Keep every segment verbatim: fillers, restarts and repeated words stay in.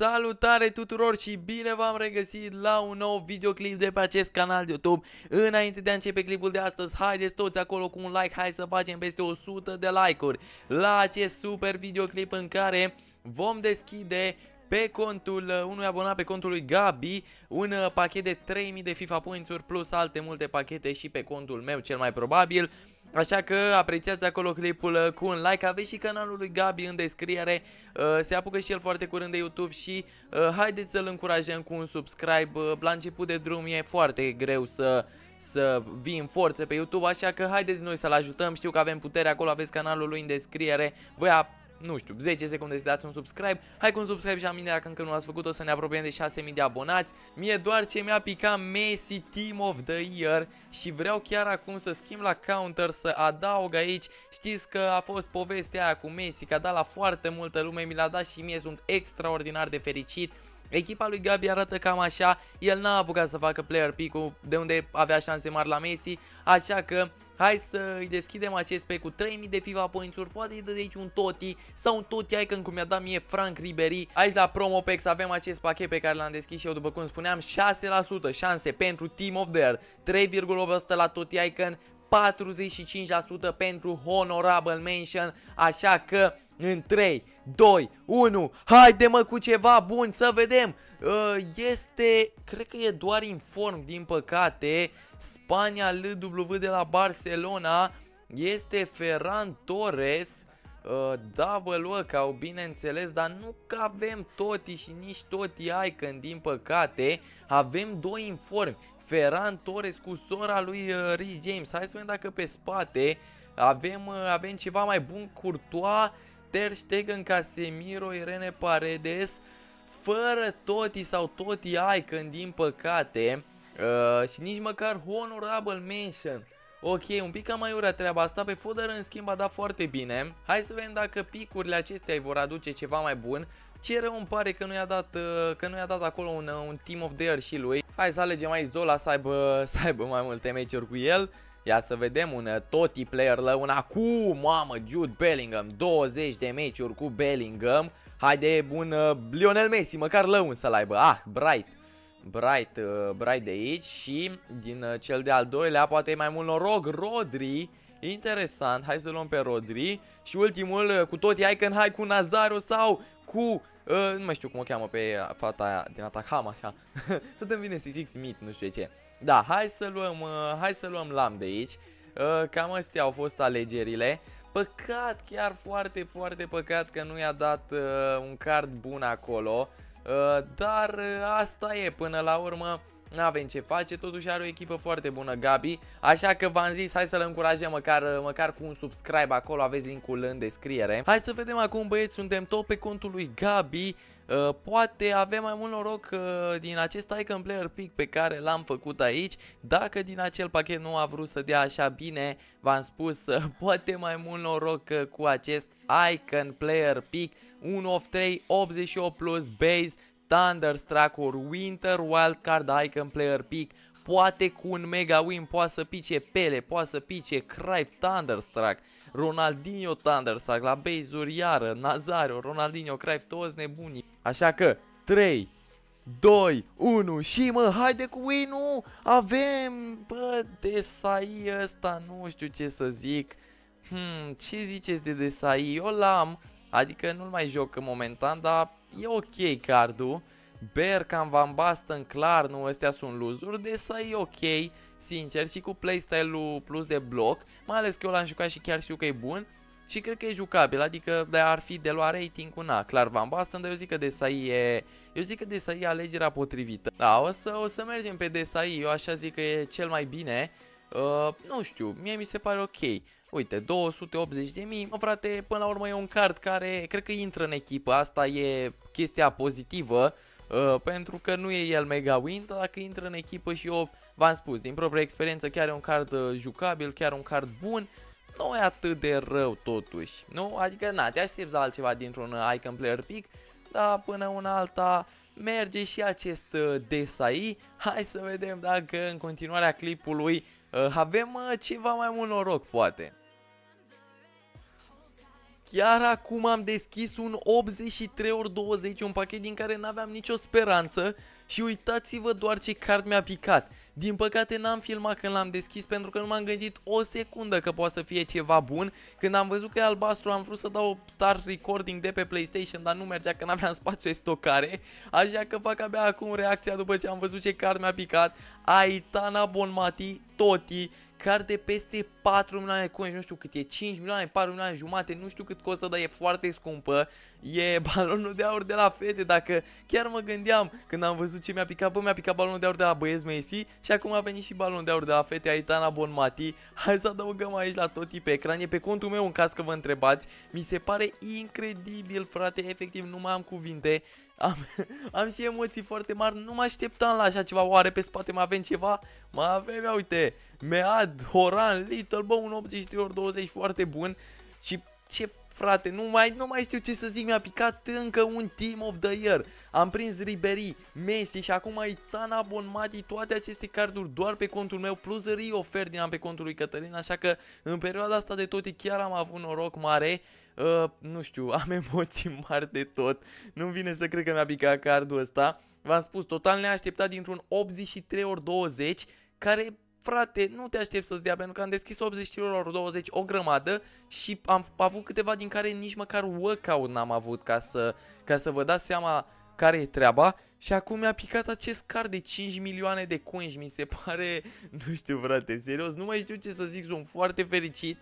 Salutare tuturor și bine v-am regăsit la un nou videoclip de pe acest canal de YouTube. Înainte de a începe clipul de astăzi, haideți toți acolo cu un like, hai să facem peste o sută de like-uri la acest super videoclip în care vom deschide pe contul unui abonat, pe contul lui Gabi, un pachet de trei mii de FIFA Points-uri plus alte multe pachete și pe contul meu cel mai probabil. Așa că apreciați acolo clipul cu un like, aveți și canalul lui Gabi în descriere, uh, se apucă și el foarte curând de YouTube și uh, haideți să-l încurajăm cu un subscribe. Uh, la început de drum e foarte greu să, să vii în forță pe YouTube, așa că haideți noi să-l ajutăm, știu că avem putere acolo, aveți canalul lui în descriere, voi a nu știu, zece secunde să dați un subscribe. Hai cu un subscribe și la mine dacă încă nu l-ați făcut, o să ne apropiem de șase mii de abonați. Mie doar ce mi-a picat Messi Team of the Year și vreau chiar acum să schimb la counter, să adaug aici. Știți că a fost povestea aia cu Messi, că a dat la foarte multă lume, mi l-a dat și mie, sunt extraordinar de fericit. Echipa lui Gabi arată cam așa, el n-a apucat să facă player pick-ul de unde avea șanse mari la Messi, așa că hai să îi deschidem acest pack cu trei mii de FIFA Points-uri, poate îi dă de aici un Totti sau un Totti Icon cum mi-a dat mie Frank Ribery. Aici la Promo Packs avem acest pachet pe care l-am deschis și eu, după cum spuneam, șase la sută șanse pentru Team of the Year, trei virgulă opt la sută la Totti Icon, patruzeci și cinci la sută pentru Honorable Mention, așa că în trei, doi, unu, haide mă cu ceva bun să vedem. Este, cred că e doar inform din păcate, Spania L W de la Barcelona, este Ferran Torres, double workout bineînțeles, dar nu că avem Totti și nici Totti Icon din păcate, avem doi informi. Ferran Torres cu sora lui uh, Rhys James. Hai să vedem dacă pe spate avem, uh, avem ceva mai bun. Courtois, Ter Stegen, Casemiro, Irene Paredes, fără Totti sau Totti Icon din păcate, uh, și nici măcar Honorable Mention. Ok, un pic cam mai urea treaba asta. Pe Foden în schimb a dat foarte bine. Hai să vedem dacă picurile acestea îi vor aduce ceva mai bun. Ce rău îmi pare că nu i-a dat, că nu i-a dat acolo un, un Team of the Year și lui. Hai să alegem aici Zola să aibă, să aibă mai multe meciuri cu el. Ia să vedem un Totti player la un acum, mamă, Jude Bellingham, douăzeci de meciuri cu Bellingham. Haide, un uh, Lionel Messi, măcar lăun să-l aibă. Ah, Bright. Bright, uh, Bright de aici și din uh, cel de-al doilea poate mai mult noroc, Rodri. Interesant, hai să luăm pe Rodri. Și ultimul uh, cu Totti Icon, hai cu Nazario sau cu, uh, nu mai știu cum o cheamă pe fata aia din Atacama, așa. Tot îmi vine să zic Smith, nu știu ce. Da, hai să luăm, uh, hai să luăm Lam de aici. uh, Cam astea au fost alegerile. Păcat, chiar foarte, foarte păcat că nu i-a dat uh, un card bun acolo. Uh, dar uh, asta e, până la urmă n-avem ce face, totuși are o echipă foarte bună Gabi, așa că v-am zis, hai să-l încurajăm măcar, măcar cu un subscribe acolo, aveți linkul în descriere. Hai să vedem acum, băieți, suntem tot pe contul lui Gabi, uh, poate avem mai mult noroc uh, din acest Icon Player Pick pe care l-am făcut aici. Dacă din acel pachet nu a vrut să dea așa bine, v-am spus, uh, poate mai mult noroc uh, cu acest Icon Player Pick, unu of trei, optzeci și opt plus base, Thunderstruck ori Winter Wildcard Icon Player Pick. Poate cu un mega win poate să pice Pele, poate să pice Cruyff Thunderstruck, Ronaldinho Thunderstruck, la base-uri iară, Nazario, Ronaldinho, Cruyff, toți nebunii. Așa că trei, doi, unu și mă, haide cu win-ul. Avem, bă, Desai ăsta, nu știu ce să zic. Hmm, ce ziceți de Desai? Eu l-am, adică nu-l mai joc momentan, dar e ok cardul. Bergkamp, Van Basten, clar, nu, astea sunt luzuri. Desai e ok, sincer, și cu playstyle-ul plus de bloc, mai ales că eu l-am jucat și chiar știu că e bun și cred că e jucabil, adică de ar fi de luat rating cu na, clar Van Basten, dar eu zic că Desai e, eu zic că Desai e alegerea potrivită. Da, o să, o să mergem pe Desai, eu așa zic că e cel mai bine. Uh, nu știu, mie mi se pare ok. Uite, două sute optzeci de mii, mă frate, până la urmă e un card care cred că intră în echipă, asta e chestia pozitivă, uh, pentru că nu e el mega win, dar dacă intră în echipă și eu v-am spus, din propria experiență, chiar e un card uh, jucabil, chiar un card bun, nu e atât de rău totuși, nu? Adică, na, te aștepți la altceva dintr-un uh, Icon Player Pick, dar până una alta merge și acest uh, Desai. Hai să vedem dacă în continuarea clipului uh, avem uh, ceva mai mult noroc, poate. Chiar acum am deschis un optzeci și trei ori douăzeci, un pachet din care n-aveam nicio speranță și uitați-vă doar ce card mi-a picat. Din păcate n-am filmat când l-am deschis pentru că nu m-am gândit o secundă că poate să fie ceva bun. Când am văzut că e albastru am vrut să dau start recording de pe PlayStation, dar nu mergea că n-aveam spațiu de stocare. Așa că fac abia acum reacția după ce am văzut ce card mi-a picat. Aitana Bonmati Totti, card de peste patru milioane de coins, nu știu cât e, cinci milioane, patru milioane jumate, nu știu cât costă, dar e foarte scumpă. E balonul de aur de la fete, dacă chiar mă gândeam când am văzut ce mi-a picat, bă, mi-a picat balonul de aur de la băieți Messi și acum a venit și balonul de aur de la fete Aitana Bonmati. Hai să adăugăm aici la Totti pe ecran, e pe contul meu în caz că vă întrebați. Mi se pare incredibil, frate, efectiv nu mai am cuvinte. Am, am și emoții foarte mari, nu mă așteptam la așa ceva. Oare pe spate mai avem ceva? Mai avem, ia uite, Mead, Horan, Little, bă, un optzeci și trei ori douăzeci foarte bun. Și ce, frate, nu mai, nu mai știu ce să zic, mi-a picat încă un Team of the Year. Am prins Ribéry, Messi și acum Aitana Bonmati, toate aceste carduri doar pe contul meu, plus Rio Ferdinand pe contul lui Cătălin, așa că în perioada asta de Totti chiar am avut noroc mare. Uh, nu știu, am emoții mari de tot. Nu-mi vine să cred că mi-a picat cardul ăsta. V-am spus, total neașteptat dintr-un optzeci și trei ori douăzeci, care, frate, nu te aștept să-ți dea, pentru că am deschis optzeci și trei ori douăzeci o grămadă și am avut câteva din care nici măcar workout n-am avut ca să, ca să vă dați seama care e treaba. Și acum mi-a picat acest card de cinci milioane de coins. Mi se pare, nu știu, frate, serios, nu mai știu ce să zic, sunt foarte fericit.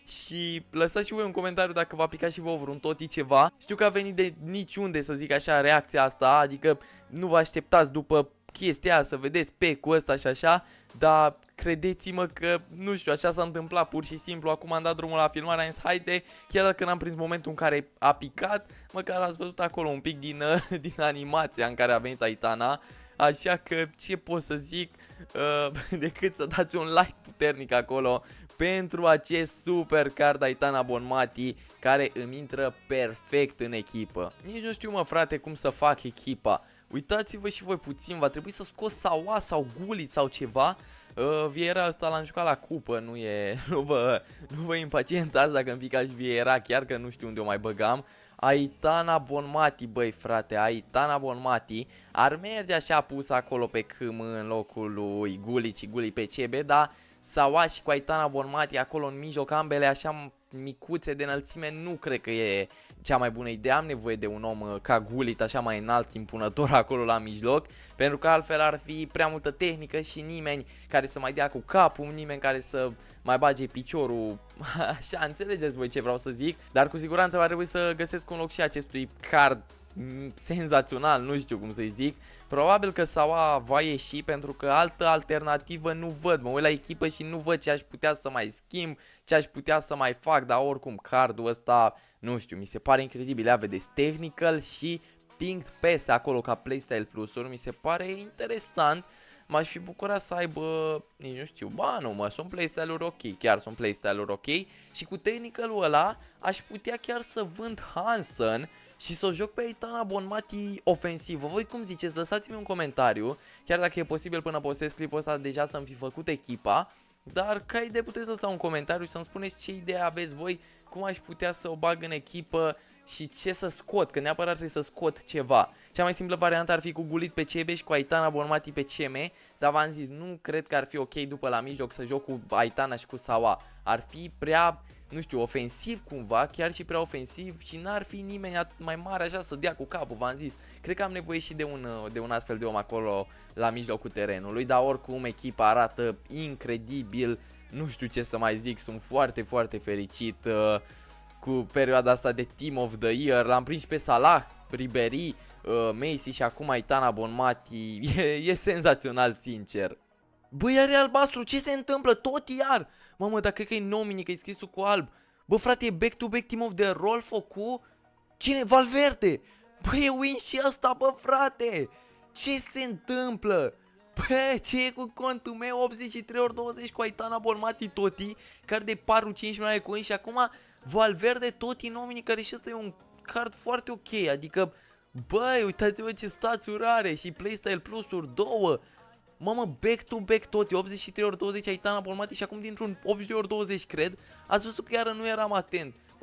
Și lăsați și voi un comentariu dacă v-a picat și vouă vreun Totti ceva. Știu că a venit de niciunde, să zic așa, reacția asta, adică nu vă așteptați după chestia aia să vedeți pe-ul ăsta și așa. Dar credeți-mă că, nu știu, așa s-a întâmplat pur și simplu. Acum am dat drumul la filmarea, am zis, haide, chiar dacă n-am prins momentul în care a picat, măcar ați văzut acolo un pic din, din animația în care a venit Aitana. Așa că ce pot să zic uh, decât să dați un like puternic acolo pentru acest super card Aitana Bonmati, care îmi intră perfect în echipă. Nici nu știu, mă, frate, cum să fac echipa. Uitați-vă și voi puțin, va trebui să scot Sawa sau Gullit sau ceva. uh, Vieira ăsta l-am jucat la cupă, nu e, nu vă, nu vă impacientați dacă îmi picați Vieira, chiar că nu știu unde o mai băgam. Aitana Bonmati, băi, frate, Aitana Bonmati ar merge așa pus acolo pe C M în locul lui Gullit și Gullit pe C B, dar Sawa și cu Aitana Bonmati acolo în mijloc, ambele așa micuțe de înălțime, nu cred că e cea mai bună idee. Am nevoie de un om ca Gullit, așa mai înalt, impunător acolo la mijloc, pentru că altfel ar fi prea multă tehnică și nimeni care să mai dea cu capul, nimeni care să mai bage piciorul, așa, înțelegeți voi ce vreau să zic. Dar cu siguranță va trebui să găsesc un loc și acestui card senzațional, nu știu cum să-i zic. Probabil că Sawa va ieși, pentru că altă alternativă nu văd. Mă uit la echipă și nu văd ce aș putea să mai schimb, ce aș putea să mai fac. Dar oricum cardul ăsta, nu știu, mi se pare incredibil. Ia vedeți, technical și pinged pass acolo ca playstyle plus-uri. Mi se pare interesant. M-aș fi bucurat să aibă, nici nu știu, ba nu mă, sunt playstyle-uri ok, chiar sunt playstyle-uri ok. Și cu technical-ul ăla aș putea chiar să vând Hansen și să o joc pe Aitana Bonmati ofensivă. Voi cum ziceți? Lăsați-mi un comentariu. Chiar dacă e posibil până postez clipul ăsta deja să-mi fi făcut echipa. Dar ca idee puteți lăsa un comentariu și să-mi spuneți ce idee aveți voi, cum aș putea să o bag în echipă și ce să scot, că neapărat trebuie să scot ceva. Cea mai simplă variantă ar fi cu Gullit pe C B și cu Aitana Bonmati pe C M, dar v-am zis, nu cred că ar fi ok după la mijloc să joc cu Aitana și cu Sawa. Ar fi prea, nu știu, ofensiv cumva, chiar și prea ofensiv și n-ar fi nimeni mai mare așa să dea cu capul, v-am zis. Cred că am nevoie și de un, de un astfel de om acolo la mijlocul terenului, dar oricum echipa arată incredibil, nu știu ce să mai zic, sunt foarte, foarte fericit uh, cu perioada asta de Team of the Year. L-am prins pe Salah, Ribéry, uh, Messi și acum Aitana Bonmati. E, e senzațional, sincer. Băi, iar e albastru, ce se întâmplă? Tot iar! Mamă, dar cred că e Nomini, că e scrisul cu alb. Bă, frate, e back-to-back Team of the Rolfo cu... Cine? Valverde! Băi, e win și asta, bă, frate! Ce se întâmplă? Bă, ce e cu contul meu? optzeci și trei ori douăzeci cu Aitana Bonmati Totti, care de patru cinci milioane de coins și acum Valverde Totti Nomini, care și ăsta e un card foarte ok, adică, băi, uitați-vă ce stațiuri are și playstyle plus-uri două. Mamă, back-to-back Totti, optzeci și trei ori douăzeci Aitana Bonmati și acum dintr-un optzeci și doi ori douăzeci, cred. Ați văzut că iară nu eram atent.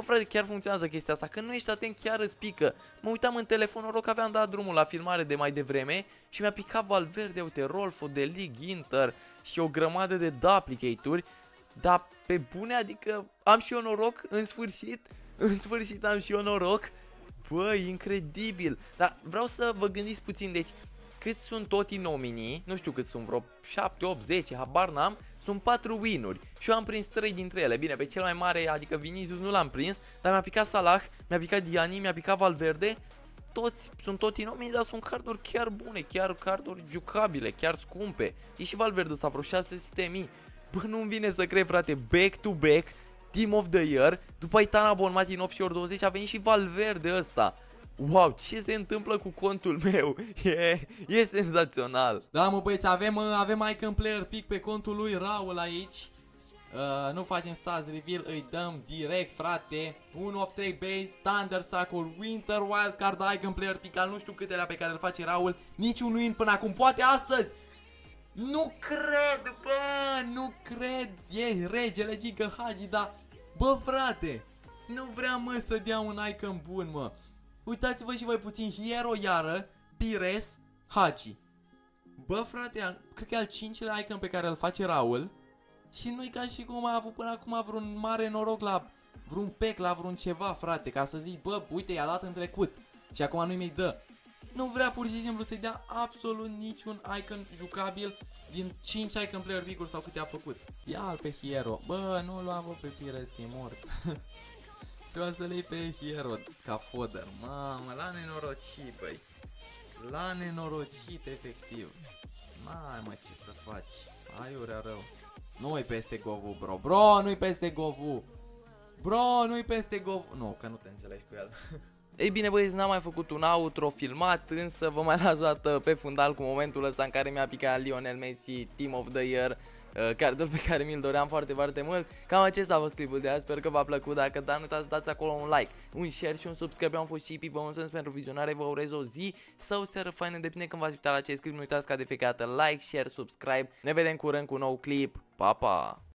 Bă, frate, chiar funcționează chestia asta, că nu ești atent, chiar îți pică. Mă uitam în telefon, noroc că aveam dat drumul la filmare de mai devreme și mi-a picat Valverde, uite, Rolfo, de League, Inter și o grămadă de duplicate-uri. Dar pe bune, adică am și eu noroc, în sfârșit, în sfârșit am și eu noroc. Bă, incredibil. Dar vreau să vă gândiți puțin, deci cât sunt toți nominii, nu știu cât sunt, vreo șapte, opt, zece, habar n-am, sunt patru win-uri și eu am prins trei dintre ele. Bine, pe cel mai mare, adică Vinicius, nu l-am prins, dar mi-a picat Salah, mi-a picat Diani, mi-a picat Valverde. Toți sunt toți nominii, dar sunt carduri chiar bune, chiar carduri jucabile, chiar scumpe. E și Valverde ăsta, vreo șase sute de mii. Bă, nu-mi vine să cred, frate, back to back, Team of the Year, după Aitana Bonmati în opt și ori douăzeci a venit și Valverde ăsta. Wow, ce se întâmplă cu contul meu? E, e senzațional. Da, mă băieți, avem, avem Icon Player Pick pe contul lui Raul aici. Uh, nu facem stats reveal, îi dăm direct, frate. unu of trei base, Thunder Sack-ul, Winter Wildcard, Icon Player Pick al nu știu câtelea pe care îl face Raul. Niciun win până acum, poate astăzi. Nu cred, bă, nu cred. E regele Giga Hagi, dar, bă, frate, nu vrea, mă, să dea un icon bun, mă. Uitați-vă și voi puțin, Hero iară, Pires, Hagi. Bă, frate, cred că e al cincilea icon pe care îl face Raul. Și nu-i ca și cum a avut până acum vreun mare noroc la vreun pack, la vreun ceva, frate. Ca să zici, bă, uite, i-a dat în trecut și acum nu-i mai dă. Nu vrea pur și simplu să-i dea absolut niciun icon jucabil din cinci icon player pick-uri sau câte a făcut. Ia-l pe Hero. Bă, nu l-am văzut pe Pires, că e mort. Trebuie să-l iei pe Hero ca fodder. Mamă, l-a nenorocit, băi. L-a nenorocit, efectiv. N-ai, mă, ce să faci. Aiurea rău. Nu-i peste Govu, bro. Bro, nu-i peste Govu. Bro, nu-i peste Govu. Nu, că nu te înțelegi cu el. Ei bine, băieți, n-am mai făcut un outro filmat, însă vă mai las o dată pe fundal cu momentul ăsta în care mi-a picat Lionel Messi Team of the Year, uh, cardul pe care mi-l doream foarte, foarte mult. Cam acesta a fost clipul de azi, sper că v-a plăcut. Dacă da, nu uitați să dați acolo un like, un share și un subscribe. Eu am fost Chipi, vă mulțumesc pentru vizionare, vă urez o zi sau o seară faină, depinde când v-ați uitat la acest clip. Nu uitați ca de fiecare dată like, share, subscribe. Ne vedem curând cu un nou clip. Pa, pa!